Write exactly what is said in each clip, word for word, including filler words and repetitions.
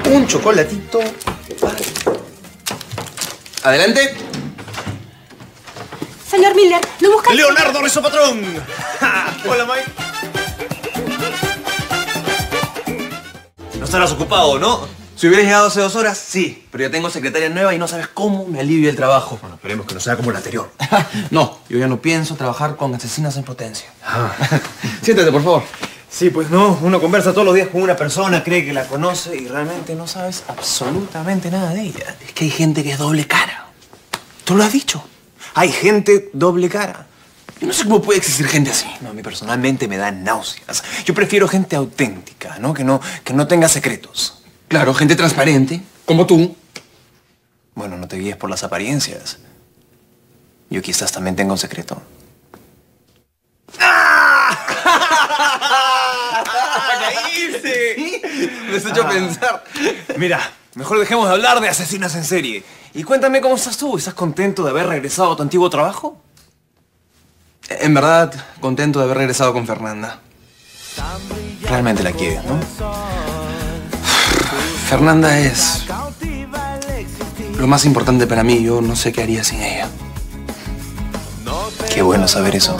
Un chocolatito. Adelante. Señor Miller, ¿lo busca? ¡Leonardo Rezo Patrón! Hola, Mike. No estarás ocupado, ¿no? Si hubieras llegado hace dos horas, sí. Pero ya tengo secretaria nueva y no sabes cómo me alivia el trabajo. Bueno, esperemos que no sea como el anterior. No, yo ya no pienso trabajar con asesinas en potencia. Ah. Siéntate, por favor. Sí, pues no. Uno conversa todos los días con una persona, cree que la conoce y realmente no sabes absolutamente nada de ella. Es que hay gente que es doble cara. Tú lo has dicho. Hay gente doble cara. Yo no sé cómo puede existir gente así. No, a mí personalmente me da náuseas. Yo prefiero gente auténtica, ¿no? Que no, que no tenga secretos. Claro, gente transparente, como tú. Bueno, no te guíes por las apariencias. Yo quizás también tenga un secreto. ¡Ah! ¡Caíste! ¿Sí? Me has hecho Ah. pensar. Mira, mejor dejemos de hablar de asesinas en serie. Y cuéntame cómo estás tú. ¿Estás contento de haber regresado a tu antiguo trabajo? En verdad, contento de haber regresado con Fernanda. Realmente la quieres, ¿no? Fernanda es lo más importante para mí. Yo no sé qué haría sin ella. Qué bueno saber eso.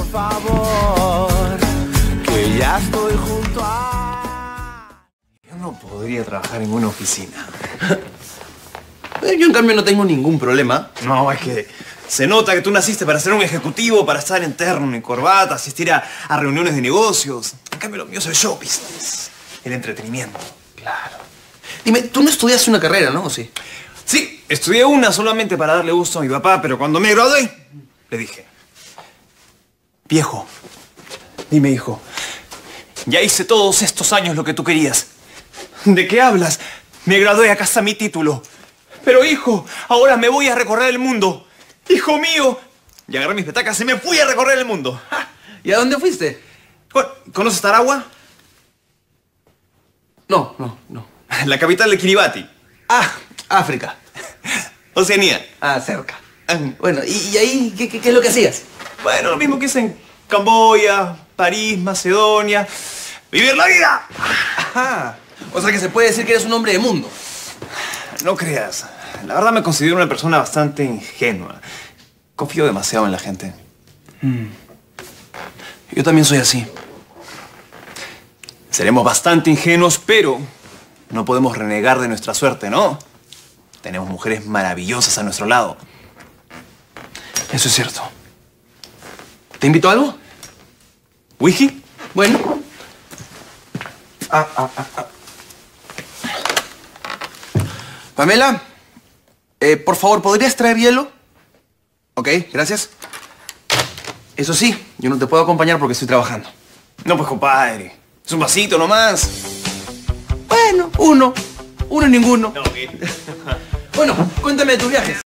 Que ya estoy junto a... Yo no podría trabajar en una oficina. Yo, en cambio, no tengo ningún problema. No, es que se nota que tú naciste para ser un ejecutivo, para estar en terno y corbata, asistir a, a reuniones de negocios. En cambio, lo mío es el show business, el entretenimiento. Claro. Dime, tú no estudiaste una carrera, ¿no? ¿O sí? Sí, estudié una solamente para darle gusto a mi papá, pero cuando me gradué, le dije: viejo, dime, hijo, ya hice todos estos años lo que tú querías. ¿De qué hablas? Me gradué, acá está mi título. Pero, hijo, ahora me voy a recorrer el mundo. ¡Hijo mío! Y agarré mis petacas y me fui a recorrer el mundo. ¿Y a dónde fuiste? ¿Conoces Tarawa? No, no, no. La capital de Kiribati. Ah, África. Oceanía. Ah, cerca. Bueno, ¿y, y ahí qué, qué, qué es lo que hacías? Bueno, lo mismo que hice en Camboya, París, Macedonia. ¡Vivir la vida! Ajá. O sea que se puede decir que eres un hombre de mundo. No creas. La verdad me considero una persona bastante ingenua. Confío demasiado en la gente. Mm. Yo también soy así. Seremos bastante ingenuos, pero no podemos renegar de nuestra suerte, ¿no? Tenemos mujeres maravillosas a nuestro lado. Eso es cierto. ¿Te invito a algo? ¿Whisky? Bueno. Ah, ah, ah, ah. Pamela, eh, por favor, ¿podrías traer hielo? Ok, gracias. Eso sí, yo no te puedo acompañar porque estoy trabajando. No, pues, compadre. Es un vasito nomás. Bueno, uno. Uno y ninguno. No, ¿qué? Bueno, cuéntame de tus viajes.